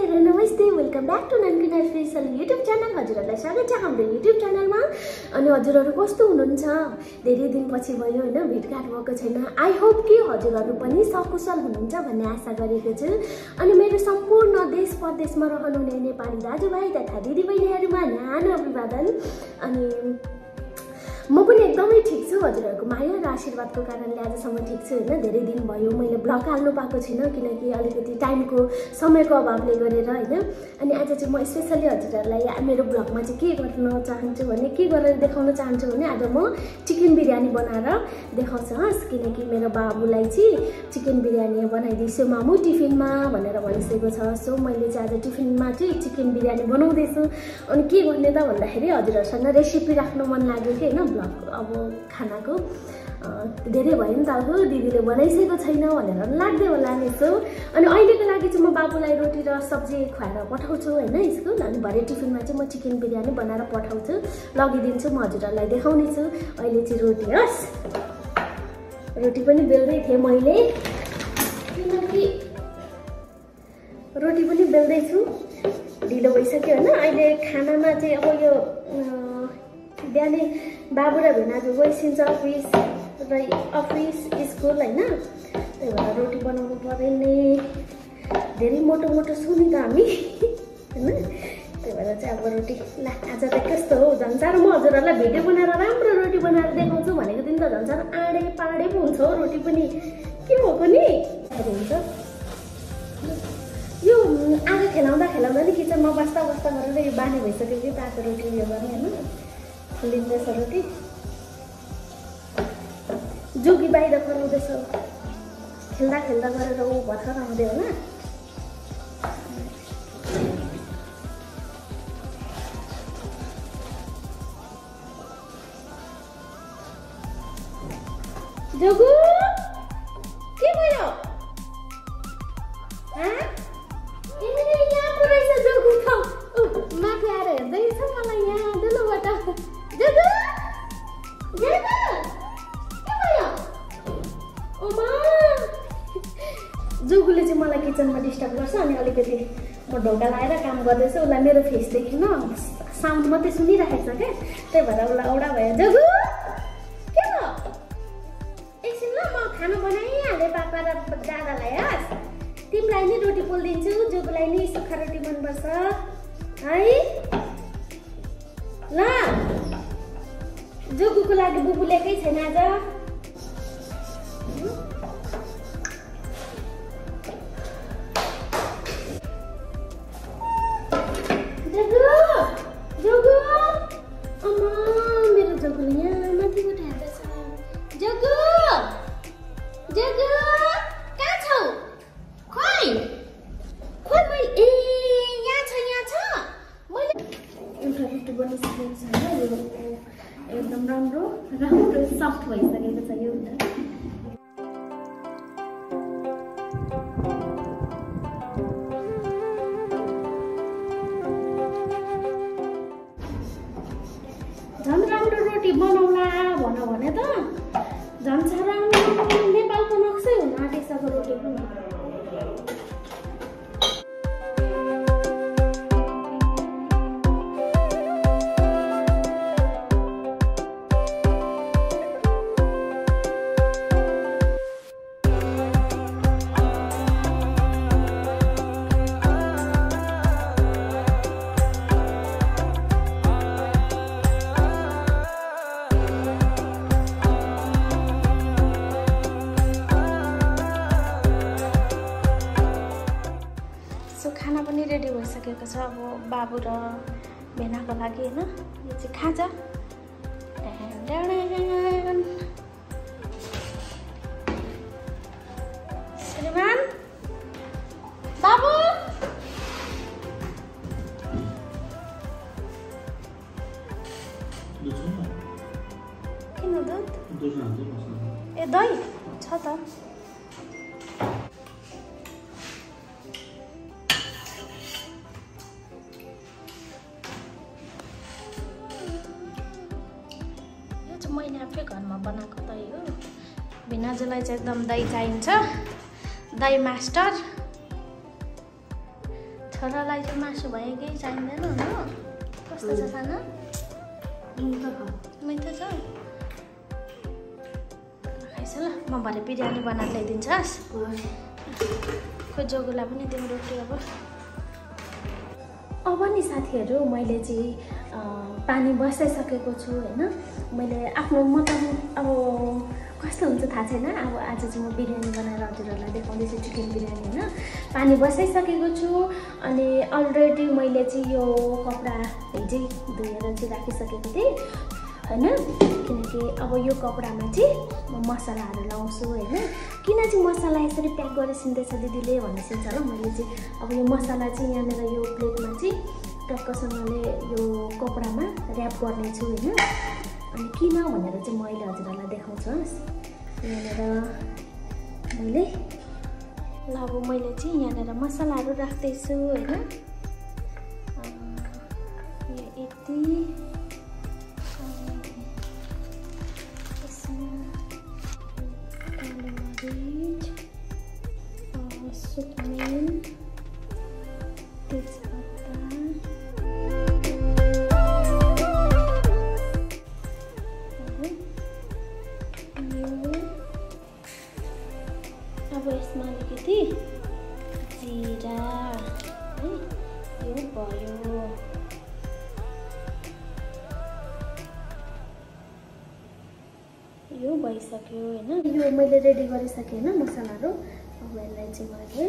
Hello नमस्ते welcome back to नन्किना special YouTube channel. हजुरहरूलाई स्वागत छ हाम्रो युट्युब च्यानलमा। अनि हजुरहरू कस्तो हुनुहुन्छ? धेरै दिनपछि भयो हैन, भेटघाट भएको छैन। आई होप कि हजुरहरू पनि सकुशल हुनुहुन्छ भन्ने आशा गरेको छु। अनि मेरो सम्पूर्ण देश परदेशमा रहनुहुने नेपाली दाजुभाइ तथा दिदीबहिनीहरुमा न्यानो अभिवादन। अनि म पनि एकदमै ठीक छु। हजुरहरूको माया र आशीर्वादको कारणले आजसम्म ठीक छु हैन। धेरै दिन भयो मैले ब्लग हाल्नु पाएको छैन किनकि अलिकति टाइमको समयको अभावले गरेर हैन। अनि आज चाहिँ म स्पेशली हजुरहरूलाई मेरो ब्लगमा चाहिँ के गर्न चाहन्छु भने के गरेर देखाउन चाहन्छु भने आज म चिकन बिरयानी बनाएर देखाउँछु हस्। किनकि मेरो बाबुलाई चाहिँ चिकन बिरयानी बनाइदिन्छु मामु टिफिनमा भनेर भनिसकेको छ। सो मैले चाहिँ आज टिफिनमा चाहिँ चिकन बिरयानी बनाउँदैछु। अनि के गर्ने त भन्दाखेरि हजुरहरूसँग रेसिपी राख्नु मन लाग्यो कि हैन। ब्लग अब खानाको धेरै भयो नि त, अब दिदीले बनाइसकेको छैन भनेर लाग्दै होला नि। सो अनि अहिलेको लागि चाहिँ म बाबुलाई रोटी र सब्जी खुवाएर पठाउँछु हैन स्कुल। अनि भरे टिफिनमा चाहिँ म चिकन बिरयानी बनाएर पठाउँछु, लगिदिन्छु, म हजुरहरूलाई देखाउने छु। अहिले चाहिँ रोटी हस्, रोटी पनि बेल्दै थिएँ मैले किनकि रोटी पनि बेल्दैछु, ढिलो भइसक्यो हैन। अहिले खानामा चाहिँ अब यो बिहानै बाबु र भेनाजु गइसिन्छ अफिस स्कुल हैन। त्यही भएर रोटी बनाउनु पर्यो नि, धेरै मोटो मोटो छु नि त हामी हैन। त्यही भएर चाहिँ अब रोटी ला आज त कस्तो हो झन् साह्रो। म हजुरहरूलाई भिडियो बनाएर राम्रो रोटी बनाएर देखाउँछु भनेको दिन त झन् साह्रो आडे पाडे पो हुन्छ हो रोटी पनि। के भएको नि हुन्छ यो आगो खेलाउँदा नि किचनमा बस्दा गरेर यो बानी भइसक्यो कि तातो रोटी उयो गर्ने हैन। लिँदैछ रोटी, जोगी बाहिर कराउँदैछ, खेल्दा गरेर ऊ भर्खर आउँदै होला। जोगु के भयो? यहाँ पो रहेछ जोगु त। माथि आएर हेर्दैछ मलाई यहाँ दुलोबाट। जोगु के भयो? ओमा जोगुले चाहिँ मलाई किचनमा डिस्टर्ब गर्छ। अनि अलिकति म ढोका लाएर काम गर्दैछु, उसलाई मेरो फेस देखिन साउन्ड मात्रै सुनिराखेको छ क्या। त्यही भएर उसलाई औडा भयो। जोगु के भयो? एकछिन ल, म खाना बनाइहालेँ पापा र दादालाई हस्। तिमीलाई नि रोटी पोलिदिन्छु, जोगुलाई नि सुक्खा रोटी मनपर्छ है ल। जोगुको लागि बुबु ल्याएकै छैन आज। जोगु अम्मा मेरो जोगुले यहाँ माथिबाट हेर्दैछ। जोगु कहाँ छौ? खोइ ए यहाँ छ मैले एउटा रोटी बनाइसकेको छ हैन। यो एकदम राम्रो सफ्ट भइसकेको छ यो। झन् राम्रो रोटी बनाउला भनौँ भने त झन् साह्रो नेपालको नक्सै हुन आँटिसक्यो रोटी पनि। खाना पनि रेडी भइसकेको छ अब बाबु र भेनाको लागि हैन। यो चाहिँ खाजा। श्रीमान बाबु किन दुध? ए दही छ त। मैले आफै घरमा बनाएको दही हो। भेनाजुलाई चाहिँ एकदम दही चाहिन्छ, दही मास्टर। छोरालाई चाहिँ मासु भए केही चाहिँदैन हो कस्तो छ खाना मिठो छ खाइस ल म भरे बिरयानी बनाएर ल्याइदिन्छस् खोइ जोगुलाई पनि दिउँ रोटी अब नि साथीहरू मैले चाहिँ पानी बसाइसकेको छु हैन मैले आफ्नो मतलब अब कस्तो हुन्छ थाहा छैन अब आज चाहिँ म बिरयानी बनाएर हजुरहरूलाई देखाउँदैछु चिकन बिरयानी हैन पानी बसाइसकेको छु अनि अलरेडी मैले चाहिँ यो कपडा हिजै धोएर चाहिँ राखिसकेको थिएँ हैन किनकि अब यो कपडामा चाहिँ म मसलाहरू लाउँछु हैन किन चाहिँ मसला यसरी प्याक गरेर सिन्दैछ दिदीले भन्ने सिन्छ ल मैले चाहिँ अब यो मसला चाहिँ यहाँनिर यो प्लेटमा चाहिँ टक्कसँगले यो कपडामा र्याप गर्ने छु हैन अनि किन भनेर चाहिँ म अहिले हजुरहरूलाई देखाउँछु यहाँनिर मैले ल अब मैले चाहिँ यहाँनिर मसलाहरू राख्दैछु हैन यो यति सुक्मेन तेजपत्ता अब यसमा अलिकति जिरा है यो भयो यो भइसक्यो हैन यो मैले रेडी गरिसकेँ हैन मसलाहरू अब यसलाई चाहिँ मैले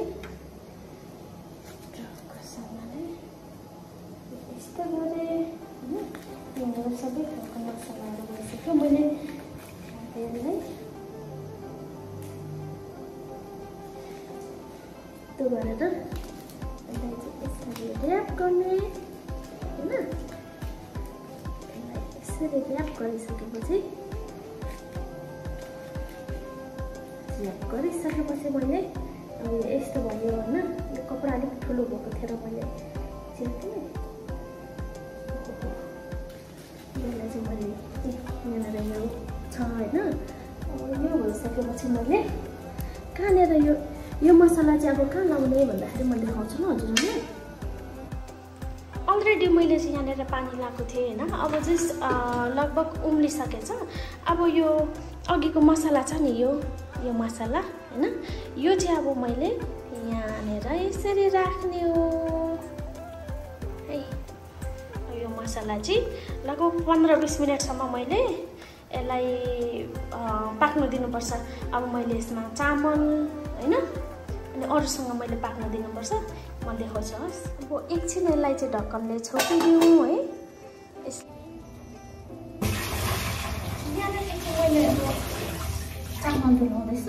यस्तो गरेँ हैन यहाँनिर सबै खालको मसलाहरू भइसक्यो मैले यसलाई त्यो गरेर यसलाई चाहिँ यसरी र्याप गर्ने हैन यसलाई यसरी र्याप गरिसकेपछि गरिसकेपछि मैले अब यस्तो भयो हैन यो कपडा अलिक ठुलो भएको थियो र मैले चेप्थेँ यसलाई चाहिँ मैले यहाँनिर यो छ हैन अब यो भइसकेपछि मैले कहाँनिर यो मसला चाहिँ अब कहाँ लाउने भन्दाखेरि म देखाउँछु ल हजुरहरूलाई अलरेडी मैले चाहिँ यहाँनिर पानी लगाएको थिएँ हैन अब जस्ट लगभग उम्लिसकेछ अब यो अघिको मसला छ नि यो मसला हैन यो चाहिँ अब मैले यहाँनिर यसरी राख्ने हो है यो मसला चाहिँ लगभग 15-20 मिनटसम्म मैले यसलाई पाक्न दिनुपर्छ अब मैले यसमा चामल हैन अनि अरूसँग मैले पाक्न दिनुपर्छ म देखाउँछु हस् अब एकछिन यसलाई चाहिँ ढक्कनले छोपिदिउँ है यहाँनिर चाहिँ मैले चामल धुलाउँदैछु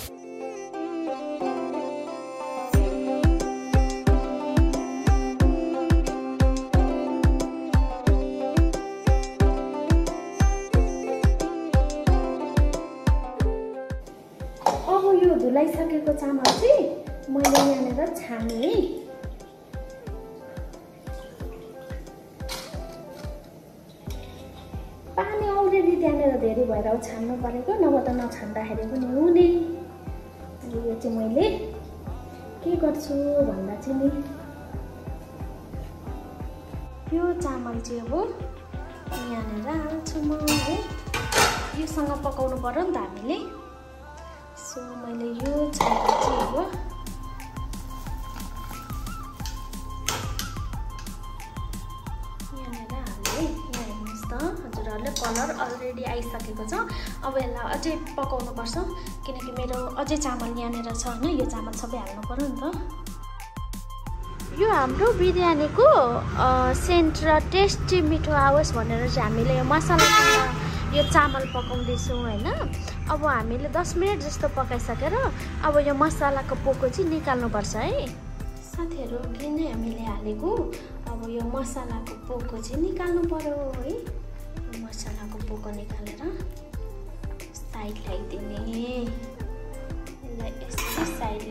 अब यो धुलाइसकेको चामल चाहिँ मैले यहाँनिर छाने पानी अलरेडी त्यहाँनिर धेरै भएर छान्नु परेको नभए त नछान्दाखेरि पनि हुने यो चाहिँ मैले के गर्छु भन्दा चाहिँ नि यो चामल चाहिँ अब यहाँनिर हाल्छु म है योसँग पकाउनु पर्यो नि त हामीले सो मैले यो चामल चाहिँ अब यहाँनिर हालेँ यहाँ हेर्नुहोस् त हजुरहरूले कलर अलरेडी आइसकेको छ अब यसलाई अझै पकाउनु पर्छ किनकि मेरो अझै चामल यहाँनिर छ हैन यो चामल सबै हाल्नु पर्यो नि त यो हाम्रो बिरयानीको सेन्ट र टेस्टी मिठो आओस् भनेर चाहिँ हामीले यो मसलासँग यो चामल पकाउँदैछौँ हैन अब हामीले 10 मिनट जस्तो पकाइसकेर अब यो मसलाको पोको चाहिँ निकाल्नुपर्छ है साथीहरू के नै हामीले हालेको अब यो मसलाको पोको चाहिँ निकाल्नु पर्यो है मसलाको पोको निकालेर साइड लगाइदिने यसलाई यसरी साइड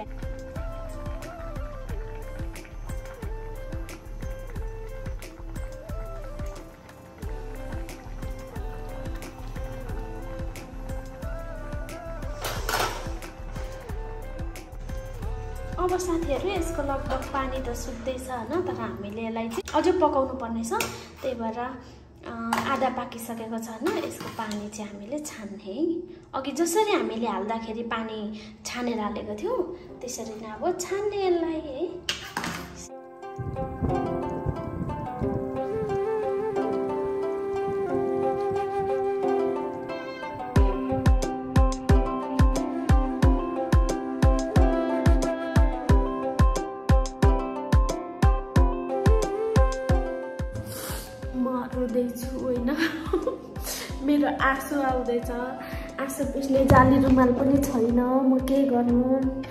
अब अब साथीहरु यसको लगभग पानी त सुक्दैछ हैन, तर हामीले यसलाई चाहिँ अझै पकाउनु पर्ने छ। त्यही भएर आधा पाकिसकेको छ हैन, यसको पानी चाहिँ हामीले छान्ने है। अघि जसरी हामीले हाल्दाखेरि पानी छानेर हालेको थियौ त्यसरी नै अब छान्ने यसलाई है। रुँदैछु होइन, मेरो आँसु आउँदैछ। आँसु पिस्ने जाली रुमाल पनि छैन, म के गर्नु।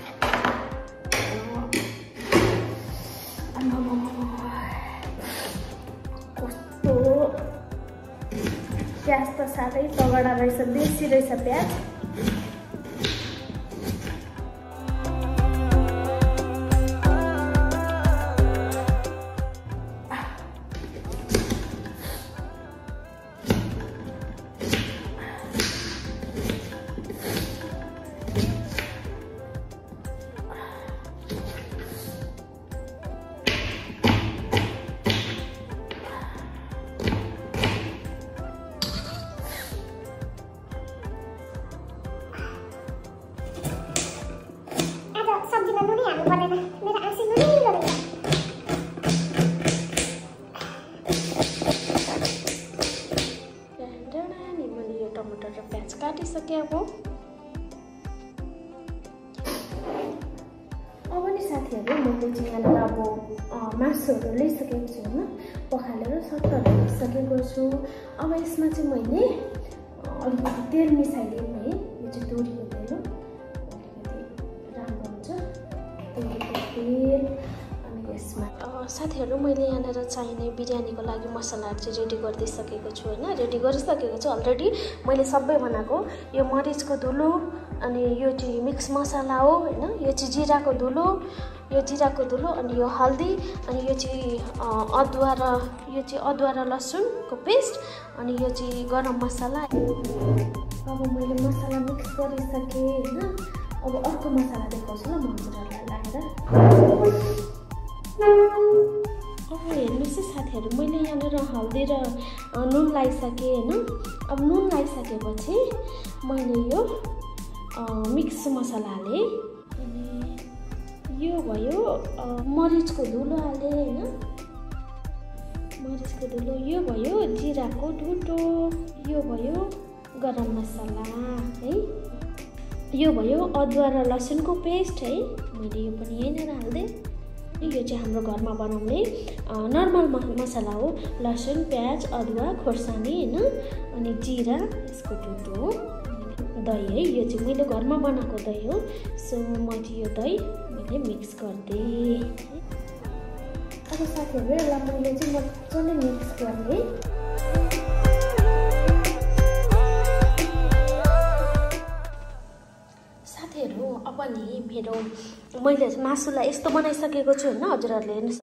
कस्तो प्याज त साह्रै तगडा रहेछ, बेसी रहेछ प्याज। टमाटर र प्याज काटिसके। अब नि साथीहरु मैले चाहिँ यहाँनिर अब मासुहरु ल्याइसकेको छु हैन, पखालेर सट्ट राखिसकेको छु। अब यसमा चाहिँ मैले अलिकति तेल मिसाइदिएँ है। यो चाहिँ तोरीको तेल हो, अलिकति राम्रो हुन्छ तोरीको तेल। अनि यसमा साथीहरु मैले यहाँनिर चाहिने बिरयानीको लागि मसलाहरु चाहिँ रेडी गरिदिइसकेको छु हैन, रेडी गरिसकेको छु अलरेडी। मैले सबै बनाएको यो मरिचको धुलो, अनि यो चाहिँ मिक्स मसला हो हैन, यो चाहिँ जिराको धुलो, यो जिराको धुलो, अनि यो हल्दी, अनि यो चाहिँ अदुवा र लसुनको पेस्ट, अनि यो चाहिँ गरम मसला। अब मैले मसला मिक्स गरिसकेँ हैन। अब अर्को मसला देखाउँछु ल म हजुरहरुलाई लगाएर। अब हेर्नुस् है साथीहरु, मैले यहाँनिर हल्दी र नुन लगाइसकेँ हैन। अब नुन लगाइसकेपछि मैले यो मिक्स मसला हालेँ, अनि यो भयो मरिचको धुलो हालेँ हैन, मरिचको धुलो, यो भयो जिराको ढुटो, यो भयो गरम मसला है, यो भयो अदुवा र लसुनको पेस्ट है, मैले यो पनि यहीँनिर हाल्दिएँ। यो चाहिँ हाम्रो घरमा बनाउने नर्मल मसला हो, लसुन प्याज अदुवा खोर्सानी हैन, अनि जिरा, यसको ढुटो हो, दही है, यो चाहिँ मैले घरमा बनाएको दही हो। सो मैले यो दही मैले मिक्स गरिदिएँ। अब साथीहरु यसलाई मैले चाहिँ मजाले मिक्स गरेँ। साथीहरु अब नि मैले मासुलाई यस्तो बनाइसकेको छु हैन, हजुरहरुले हेर्नुस्।